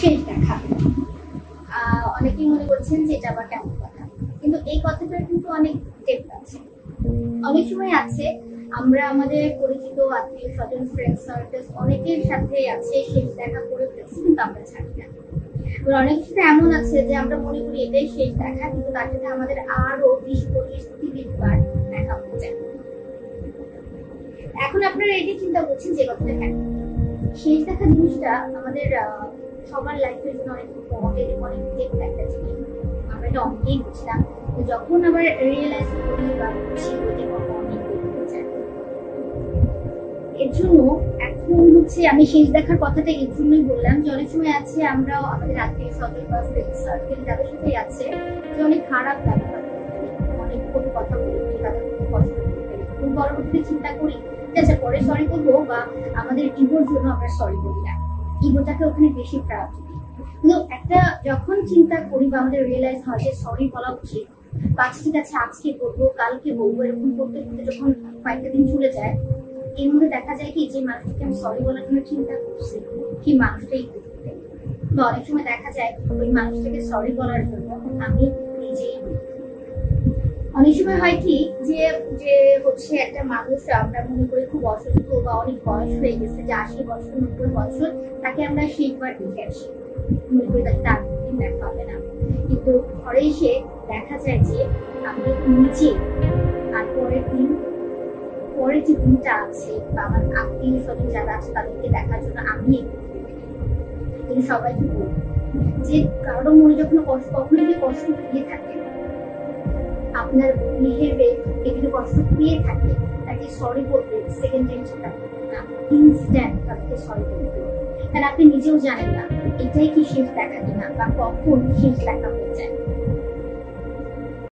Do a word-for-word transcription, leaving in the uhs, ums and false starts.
শেষ দেখা। আহ অনেকেই মনে করছেন যে এটা আবার কেমন কথা, কিন্তু এই কথাটা কিন্তু অনেক ডেপথ আছে। অনেক সময় আছে আমরা আমাদের পরিচিত আত্মীয় স্বজন ফ্রেন্ড সার্কেল অনেকের সাথে আছে শেষ দেখা করে ফেলছি, কিন্তু আমরা ছাড়ি না। অনেকের সাথে এমন আছে যে আমরা মনে করি এটাই শেষ দেখা, কিন্তু তার সাথে আমাদের আরো বিশ পঁচিশ তিরিশ বার দেখা হয়ে যায়। এখন আপনারা এটাই চিন্তা করছেন যে কথাটা কেন শেষ দেখা জিনিসটা আমাদের সবার লাইফের জন্য অনেক ইম্পর্টেন্ট, অনেক ডেপথ একটা জিনিস। আমরা এটা অনেকেই বুঝলাম, যখন আবার রিয়েলাইজ করি বা বুঝি ওইটা কখন অনেক হয়ে যায়। এর জন্য এখন হচ্ছে আমি শেষ দেখার কথাটা এর জন্যই বললাম যে অনেক সময় আছে আমরা আমাদের আত্মীয় স্বজন বা ফ্রেন্ড সার্কেল যাদের সাথেই আছে যে অনেক খারাপ ব্যবহার করতে পারি, অনেক কোনো কথা বলে ফেলি, তাদের কোনো কষ্ট করতে পারি, এবং পরবর্তীতে চিন্তা করি যে আচ্ছা পরে সরি বলবো, বা আমাদের ইগোর জন্য আমরা সরি বলি না, ইগোটাকে ওখানে বেশি প্রায়োরিটি দিই। কিন্তু একটা যখন চিন্তা করি বা আমাদের রিয়েলাইজ হয় যে সরি বলা উচিত, বা ঠিক আছে আজকে বলবো কালকে বলবো, এরকম করতে করতে যখন কয়েকটা দিন চলে যায়, এর মধ্যে দেখা যায় কি যে মানুষটাকে আমি সরি বলার জন্য চিন্তা করছি কি মানুষটাই করতে। বা অনেক সময় দেখা যায় ওই মানুষটাকে সরি বলার জন্য আমি নিজেই। অনেক সময় হয় কি যে যে হচ্ছে একটা মানুষ আমরা মনে করি খুব অসুস্থ বা অনেক বয়স হয়ে গেছে, যে আশি বছর নব্বই বছর, তাকে আমরা শেষবার দেখে আসি, মনে করি তাকে তার দিন দেখা হবে না, কিন্তু ঘরে এসে দেখা যায় যে আমি নিজে আর পরের দিন পরের যে দিনটা আছে বা আমার আত্মীয় স্বজন যারা আছে তাদেরকে দেখার জন্য আমি কিন্তু সবাইকে বলবো যে কারোর মনে যখন কষ্ট কখনো যদি কষ্ট পেয়ে থাকে, আপনার বিহেভিয়ারে যদি কষ্ট পেয়ে থাকে, তাকে সরি বলতে সেকেন্ড টাইম চিন্তা করবেন না, ইনস্ট্যান্ট তাদেরকে সরি বলবেন। কারণ আপনি নিজেও জানেন না এটাই কি শেষ দেখা কিনা বা কখন শেষ দেখা হবে।